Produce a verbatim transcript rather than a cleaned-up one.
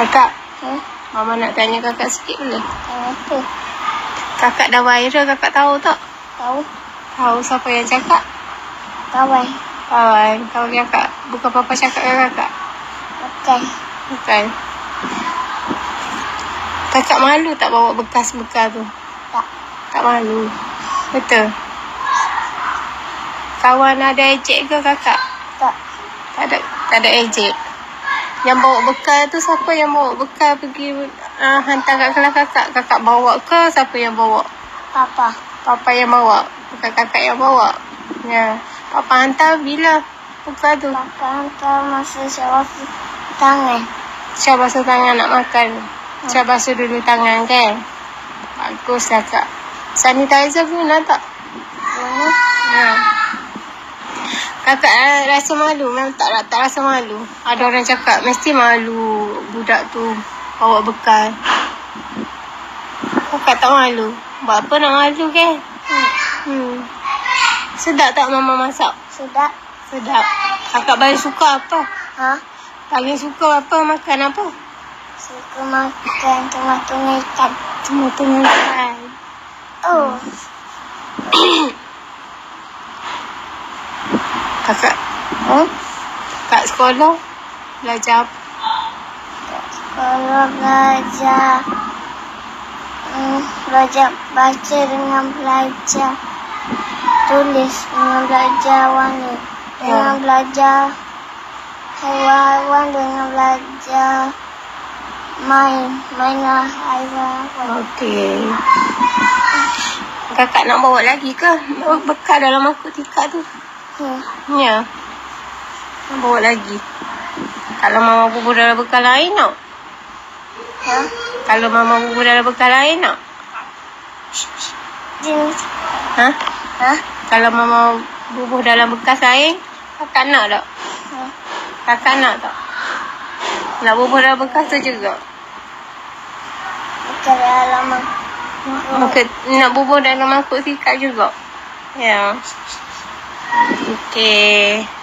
Kakak, Hmm? Mama nak tanya kakak sikit boleh? Tanya apa? Kakak dah viral, kakak tahu tak? Tahu? Tahu siapa yang cakap? Kawan? Kawan, kawan kakak. Bukan papa cakap dengan kakak? Bukan. Bukan. Kakak malu tak bawa bekas-bekas tu? Tak. Tak malu? Betul? Kawan ada ejek ke kakak? Tak. Tak ada, tak ada ejek. Yang bawa bekal tu siapa yang bawa bekal pergi uh, hantar kat kelas kakak? Kakak bawa ke siapa yang bawa? Papa. Papa yang bawa? Bukan kakak yang bawa? Ya. Papa hantar bila bekal tu? Papa hantar masa saya tangan. Syah basuh tangan nak makan. Syah basuh dulu tangan kan? Baguslah kak. Sanitizer guna tak? Guna? Ha. Kakak uh, rasa malu? Memang tak, tak rasa malu? Ada orang cakap mesti malu budak tu bawa bekal. Kakak tak malu? Buat apa nak malu kan? Hmm. Hmm. Sedap tak mama masak? Sedap. Sedap. Kakak paling suka apa? Ha? Paling suka apa? Makan apa? Suka makan tomat-tomat ikan. Tomat-tomat ikan. Oh. Kakak, Hmm? kat sekolah belajar apa? Kalau belajar hmm, belajar baca dengan belajar tulis dengan belajar warna dengan Ya. belajar haiwan dengan belajar main mainan haiwan. Okey. Kakak nak bawa lagi ke bekal dalam mangkuk tikar tu? Hmm. Ya. Nak bawa lagi. Kalau mama bubur dalam bekal lain nak? Ha? Kalau mama bubur dalam bekal lain nak? Jenis. Ha? Ha? Kalau mama bubur dalam bekas lain, kakak nak tak? Ha? Kakak nak tak? Nak bubur dalam bekas tu juga? Bukan dalam Maka nak bubur dalam mangkuk tikar juga? Ya. Okey.